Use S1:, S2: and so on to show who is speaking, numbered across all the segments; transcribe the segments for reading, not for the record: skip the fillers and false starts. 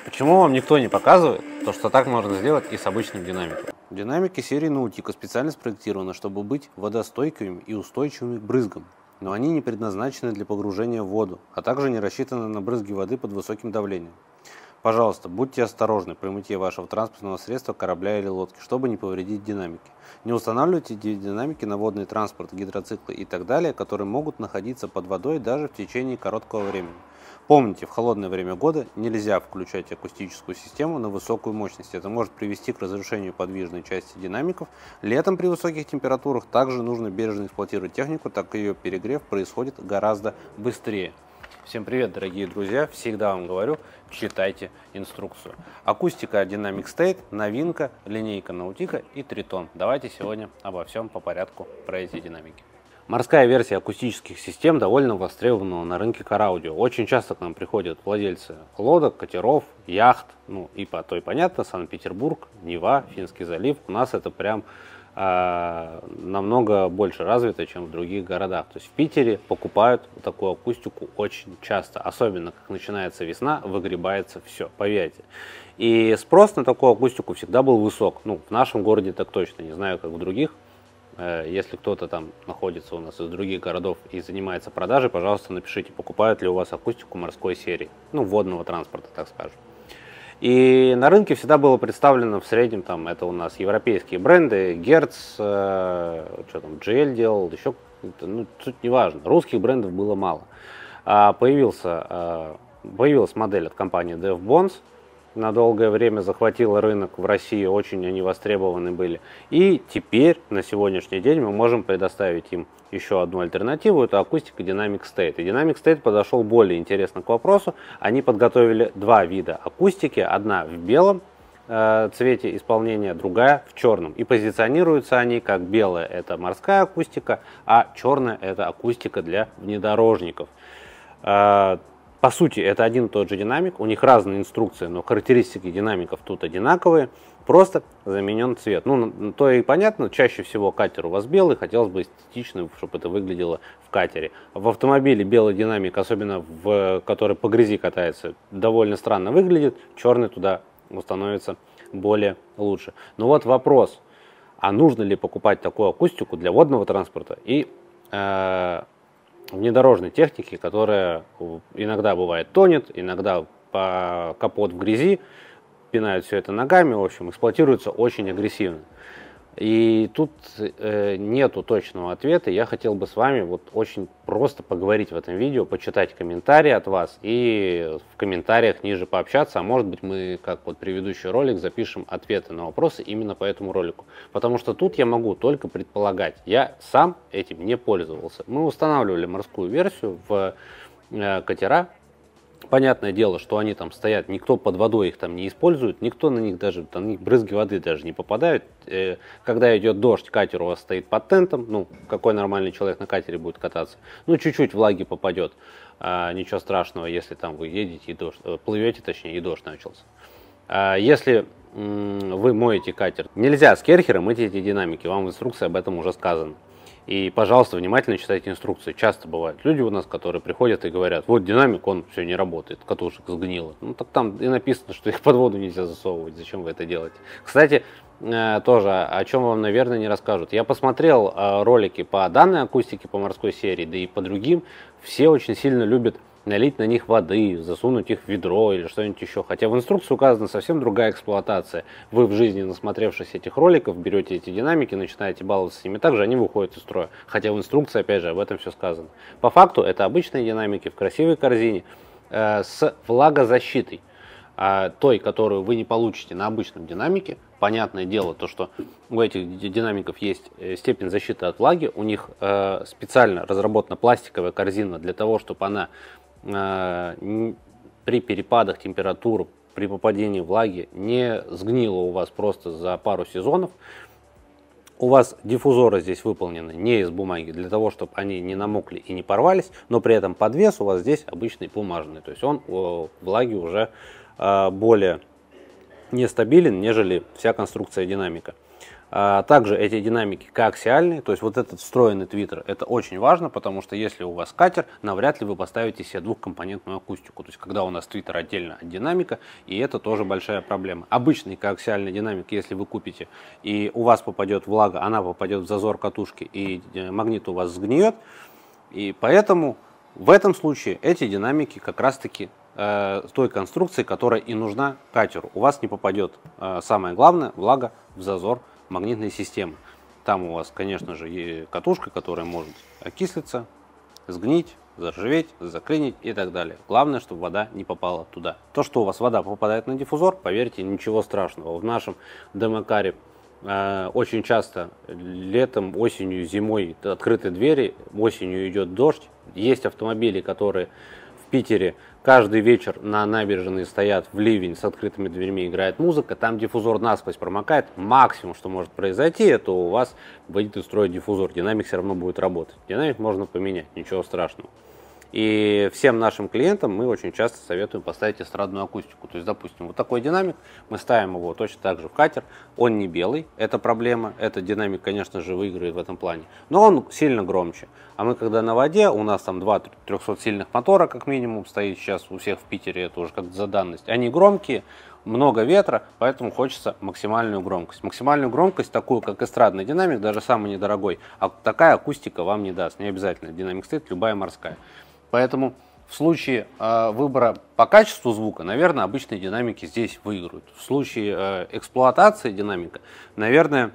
S1: Почему вам никто не показывает то, что так можно сделать и с обычным динамиком? Динамики серии Nautica специально спроектированы, чтобы быть водостойкими и устойчивыми к брызгам. Но они не предназначены для погружения в воду, а также не рассчитаны на брызги воды под высоким давлением. Пожалуйста, будьте осторожны при мытье вашего транспортного средства, корабля или лодки, чтобы не повредить динамики. Не устанавливайте динамики на водный транспорт, гидроциклы и так далее, которые могут находиться под водой даже в течение короткого времени. Помните, в холодное время года нельзя включать акустическую систему на высокую мощность. Это может привести к разрушению подвижной части динамиков. Летом при высоких температурах также нужно бережно эксплуатировать технику, так как ее перегрев происходит гораздо быстрее. Всем привет, дорогие друзья! Всегда вам говорю, читайте инструкцию. Акустика Dynamic State, новинка, линейка Nautica и Triton. Давайте сегодня обо всем по порядку про эти динамики. Морская версия акустических систем довольно востребована на рынке Car-Audio. Очень часто к нам приходят владельцы лодок, катеров, яхт, ну и по той понятно, Санкт-Петербург, Нева, Финский залив. У нас это прям намного больше развито, чем в других городах. То есть в Питере покупают такую акустику очень часто, особенно как начинается весна, выгребается все, поверьте. И спрос на такую акустику всегда был высок. Ну, в нашем городе так точно, не знаю, как в других. Если кто-то там находится у нас из других городов и занимается продажей, пожалуйста, напишите, покупают ли у вас акустику морской серии, ну, водного транспорта, так скажем. И на рынке всегда было представлено в среднем, там, это у нас европейские бренды, Hertz, что там, GL делал, еще, ну, суть не важно, русских брендов было мало. Появилась модель от компании DevBonds, на долгое время захватила рынок в России, очень они востребованы были. И теперь, на сегодняшний день, мы можем предоставить им еще одну альтернативу, это акустика Dynamic State. И Dynamic State подошел более интересно к вопросу. Они подготовили два вида акустики, одна в белом цвете исполнения, другая в черном. И позиционируются они как белая — это морская акустика, а черная — это акустика для внедорожников. По сути, это один и тот же динамик, у них разные инструкции, но характеристики динамиков тут одинаковые, просто заменен цвет. Ну, то и понятно, чаще всего катер у вас белый, хотелось бы эстетично, чтобы это выглядело в катере. В автомобиле белый динамик, особенно который по грязи катается, довольно странно выглядит, черный туда становится более лучше. Но вот вопрос, а нужно ли покупать такую акустику для водного транспорта и внедорожной техники, которая иногда бывает тонет, иногда по капот в грязи, пинают все это ногами, в общем, эксплуатируется очень агрессивно. И тут нету точного ответа. Я хотел бы с вами вот очень просто поговорить в этом видео, почитать комментарии от вас и в комментариях ниже пообщаться. А может быть, мы, как вот предыдущий ролик, запишем ответы на вопросы именно по этому ролику. Потому что тут я могу только предполагать. Я сам этим не пользовался. Мы устанавливали морскую версию в катера. Понятное дело, что они там стоят, никто под водой их там не использует, никто на них даже, на них брызги воды даже не попадают. Когда идет дождь, катер у вас стоит под тентом, ну, какой нормальный человек на катере будет кататься? Ну, чуть-чуть влаги попадет, ничего страшного, если там вы едете и дождь, плывете, точнее, и дождь начался. Если вы моете катер, нельзя с керхера мыть эти динамики, вам в инструкции об этом уже сказано. И, пожалуйста, внимательно читайте инструкции. Часто бывают люди у нас, которые приходят и говорят, вот динамик, он все не работает, катушек сгнило. Ну, так там и написано, что их под воду нельзя засовывать. Зачем вы это делаете? Кстати, тоже, о чем вам, наверное, не расскажут. Я посмотрел ролики по данной акустике, по морской серии, да и по другим. Все очень сильно любят налить на них воды, засунуть их в ведро или что-нибудь еще. Хотя в инструкции указана совсем другая эксплуатация. Вы в жизни, насмотревшись этих роликов, берете эти динамики, начинаете баловаться с ними, также они выходят из строя. Хотя в инструкции, опять же, об этом все сказано. По факту это обычные динамики в красивой корзине с влагозащитой. Той, которую вы не получите на обычном динамике. Понятное дело, то, что у этих динамиков есть степень защиты от влаги. У них специально разработана пластиковая корзина для того, чтобы она при перепадах температур, при попадении влаги не сгнила у вас просто за пару сезонов. У вас диффузоры здесь выполнены не из бумаги, для того, чтобы они не намокли и не порвались, но при этом подвес у вас здесь обычный бумажный. То есть он влаги уже более нестабилен, нежели вся конструкция динамика. Также эти динамики коаксиальные, то есть вот этот встроенный твиттер, это очень важно, потому что если у вас катер, навряд ли вы поставите себе двухкомпонентную акустику, то есть когда у нас твиттер отдельно от динамика, и это тоже большая проблема. Обычный коаксиальный динамик, если вы купите, и у вас попадет влага, она попадет в зазор катушки, и магнит у вас сгниет, и поэтому в этом случае эти динамики как раз-таки той конструкции, которая и нужна катеру. У вас не попадет, самое главное, влага в зазор магнитной системы. Там у вас, конечно же, есть катушка, которая может окислиться, сгнить, заржаветь, заклинить и так далее. Главное, чтобы вода не попала туда. То, что у вас вода попадает на диффузор, поверьте, ничего страшного. В нашем демокаре очень часто летом, осенью, зимой открыты двери, осенью идет дождь. Есть автомобили, которые в Питере каждый вечер на набережной стоят в ливень с открытыми дверьми, играет музыка, там диффузор насквозь промокает. Максимум, что может произойти, это у вас выйдет из строя диффузор, динамик все равно будет работать. Динамик можно поменять, ничего страшного. И всем нашим клиентам мы очень часто советуем поставить эстрадную акустику. То есть, допустим, вот такой динамик, мы ставим его точно так же в катер, он не белый, это проблема, этот динамик, конечно же, выиграет в этом плане, но он сильно громче. А мы когда на воде, у нас там 2 300-сильных мотора как минимум стоит сейчас у всех в Питере, это уже как за данность, они громкие, много ветра, поэтому хочется максимальную громкость. Максимальную громкость, такую как эстрадный динамик, даже самый недорогой, а такая акустика вам не даст, не обязательно динамик стоит, любая морская. Поэтому в случае выбора по качеству звука, наверное, обычные динамики здесь выиграют. В случае эксплуатации динамика, наверное,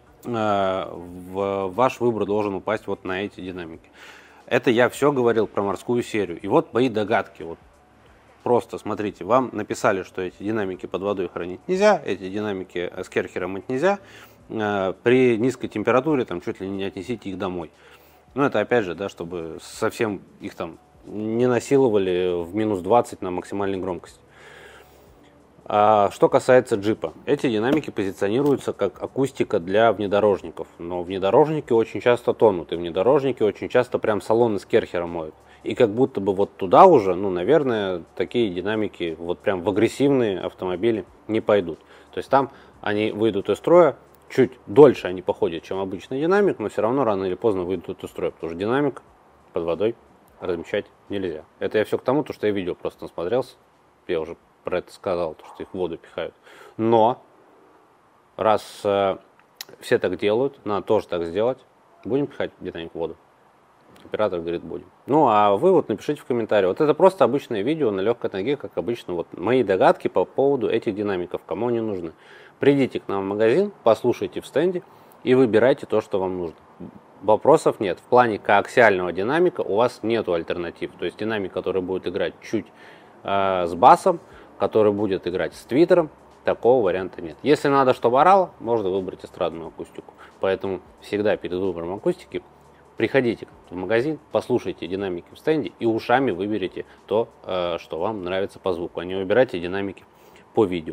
S1: ваш выбор должен упасть вот на эти динамики. Это я все говорил про морскую серию. И вот мои догадки. Вот просто смотрите, вам написали, что эти динамики под водой хранить нельзя, эти динамики с керхера мыть нельзя. При низкой температуре там чуть ли не отнесите их домой. Ну, это опять же, да, чтобы совсем их там не насиловали в минус 20 на максимальной громкости. Что касается джипа, эти динамики позиционируются как акустика для внедорожников, но внедорожники очень часто тонут, и внедорожники очень часто прям салоны с керхера моют. И как будто бы вот туда уже, ну, наверное, такие динамики вот прям в агрессивные автомобили не пойдут. То есть там они выйдут из строя, чуть дольше они походят, чем обычный динамик, но все равно рано или поздно выйдут из строя, потому что динамик под водой размещать нельзя. Это я все к тому, что я видео просто насмотрелся, я уже про это сказал, что их в воду пихают. Но раз все так делают, надо тоже так сделать, будем пихать динамик в воду. Оператор говорит, будем. Ну, а вы вот напишите в комментарии. Вот это просто обычное видео на легкой ноге, как обычно. Вот мои догадки по поводу этих динамиков, кому они нужны. Придите к нам в магазин, послушайте в стенде и выбирайте то, что вам нужно. Вопросов нет. В плане коаксиального динамика у вас нету альтернатив. То есть динамик, который будет играть чуть с басом, который будет играть с твиттером, такого варианта нет. Если надо, чтобы орало, можно выбрать эстрадную акустику. Поэтому всегда перед выбором акустики приходите в магазин, послушайте динамики в стенде и ушами выберите то, что вам нравится по звуку, а не выбирайте динамики по видео.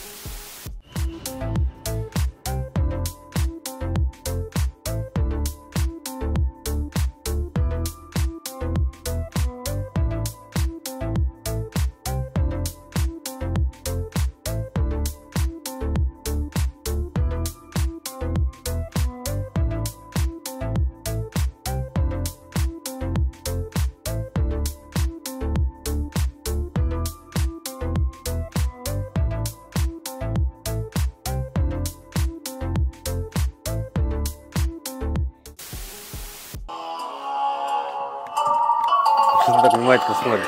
S1: Что ты так внимательно смотришь?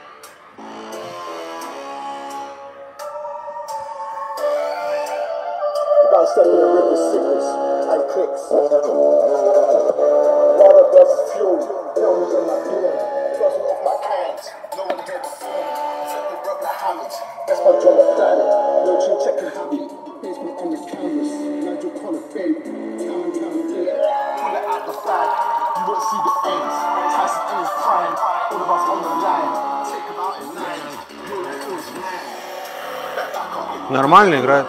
S1: Нормально играет.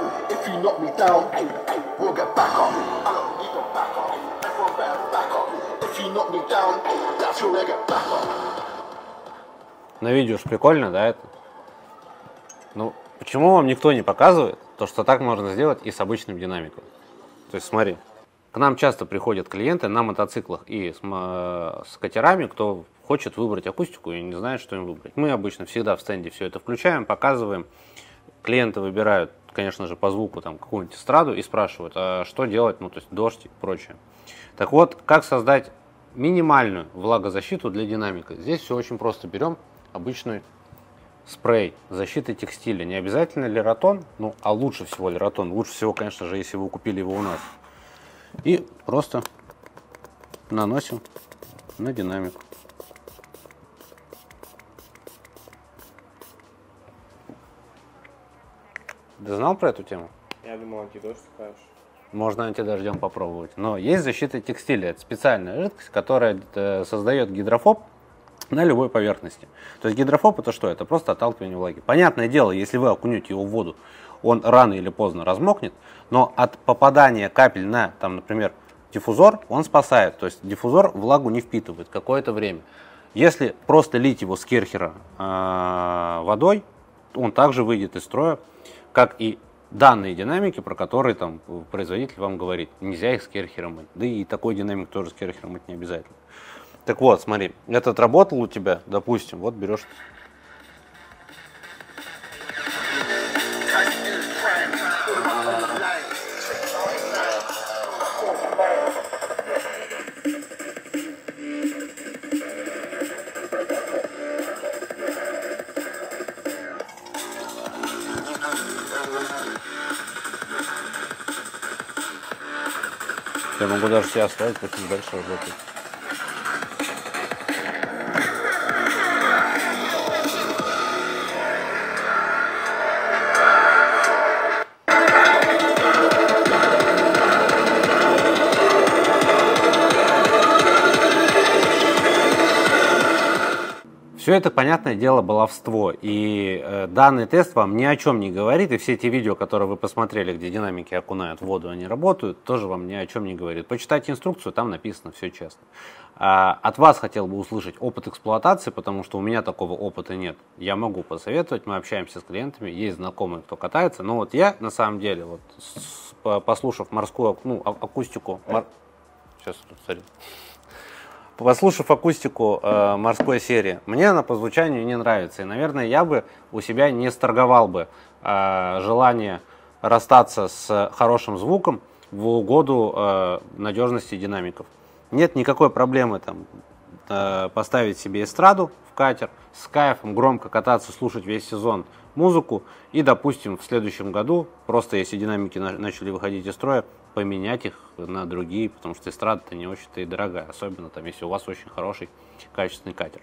S1: На видео ж прикольно, да, это? Ну, почему вам никто не показывает то, что так можно сделать и с обычным динамиком? То есть смотри, к нам часто приходят клиенты на мотоциклах и с катерами, кто хочет выбрать акустику и не знает, что им выбрать. Мы обычно всегда в стенде все это включаем, показываем. Клиенты выбирают, конечно же, по звуку там какую-нибудь эстраду и спрашивают, а что делать, ну то есть дождь и прочее. Так вот, как создать минимальную влагозащиту для динамика? Здесь все очень просто. Берем обычный спрей защиты текстиля. Не обязательно лератон, ну а лучше всего лератон. Лучше всего, конечно же, если вы купили его у нас. И просто наносим на динамик. Ты знал про эту тему?
S2: Я думал, антидождь скажешь.
S1: Можно антидождем попробовать. Но есть защита текстиля. Это специальная жидкость, которая создает гидрофоб на любой поверхности. То есть гидрофоб это что? Это просто отталкивание влаги. Понятное дело, если вы окунете его в воду, он рано или поздно размокнет, но от попадания капель на, там, например, диффузор, он спасает. То есть диффузор влагу не впитывает какое-то время. Если просто лить его с керхера водой, он также выйдет из строя, как и данные динамики, про которые там производитель вам говорит. Нельзя их с керхером мыть. Да и такой динамик тоже с керхером мыть не обязательно. Так вот, смотри, этот работал у тебя, допустим, вот берешь. Я могу даже себя оставить, пусть дальше работать. Все это, понятное дело, баловство, и данный тест вам ни о чем не говорит, и все эти видео, которые вы посмотрели, где динамики окунают в воду, они работают, тоже вам ни о чем не говорит. Почитайте инструкцию, там написано все честно. От вас хотел бы услышать опыт эксплуатации, потому что у меня такого опыта нет. Я могу посоветовать, мы общаемся с клиентами, есть знакомые, кто катается, но вот я, на самом деле, вот, послушав морскую, ну, акустику, сейчас, смотри. Послушав акустику морской серии, мне она по звучанию не нравится. И, наверное, я бы у себя не сторговал бы желание расстаться с хорошим звуком в угоду надежности динамиков. Нет никакой проблемы там поставить себе эстраду в катер, с кайфом громко кататься, слушать весь сезон музыку и, допустим, в следующем году, просто если динамики начали выходить из строя, поменять их на другие, потому что эстрада-то не очень-то и дорогая, особенно там, если у вас очень хороший, качественный катер.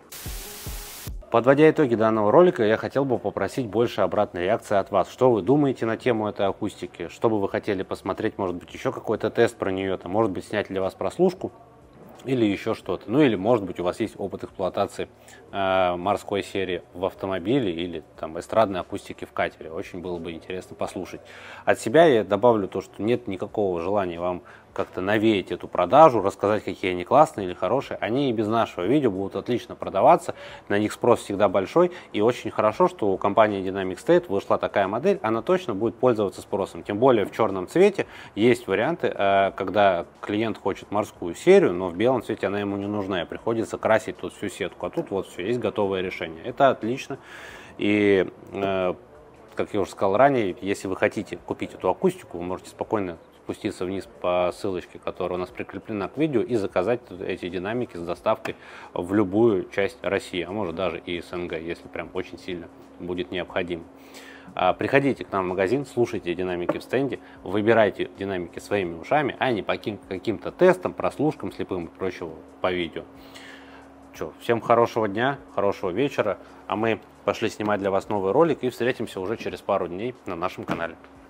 S1: Подводя итоги данного ролика, я хотел бы попросить больше обратной реакции от вас. Что вы думаете на тему этой акустики? Что бы вы хотели посмотреть, может быть, еще какой-то тест про нее, там, может быть, снять для вас прослушку или еще что-то. Ну или, может быть, у вас есть опыт эксплуатации морской серии в автомобиле или там эстрадной акустики в катере. Очень было бы интересно послушать. От себя я добавлю то, что нет никакого желания вам как-то навеять эту продажу, рассказать, какие они классные или хорошие. Они и без нашего видео будут отлично продаваться, на них спрос всегда большой, и очень хорошо, что у компании Dynamic State вышла такая модель, она точно будет пользоваться спросом. Тем более в черном цвете есть варианты, когда клиент хочет морскую серию, но в белом цвете она ему не нужна, и приходится красить тут всю сетку, а тут вот все, есть готовое решение. Это отлично, и как я уже сказал ранее, если вы хотите купить эту акустику, вы можете спокойно спуститься вниз по ссылочке, которая у нас прикреплена к видео, и заказать эти динамики с доставкой в любую часть России, а может даже и СНГ, если прям очень сильно будет необходимо. Приходите к нам в магазин, слушайте динамики в стенде, выбирайте динамики своими ушами, а не по каким-то тестам, прослушкам слепым и прочего по видео. Всем хорошего дня, хорошего вечера, а мы пошли снимать для вас новый ролик и встретимся уже через пару дней на нашем канале.